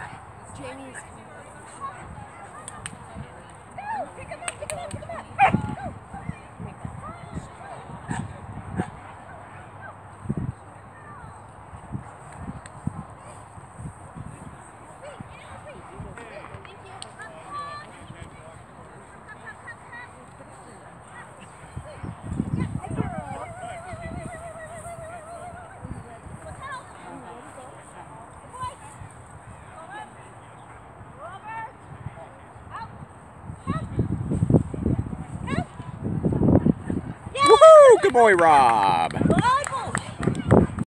Jamie's. Pick him up, pick him up, pick him up. Woohoo! Good boy, Rob.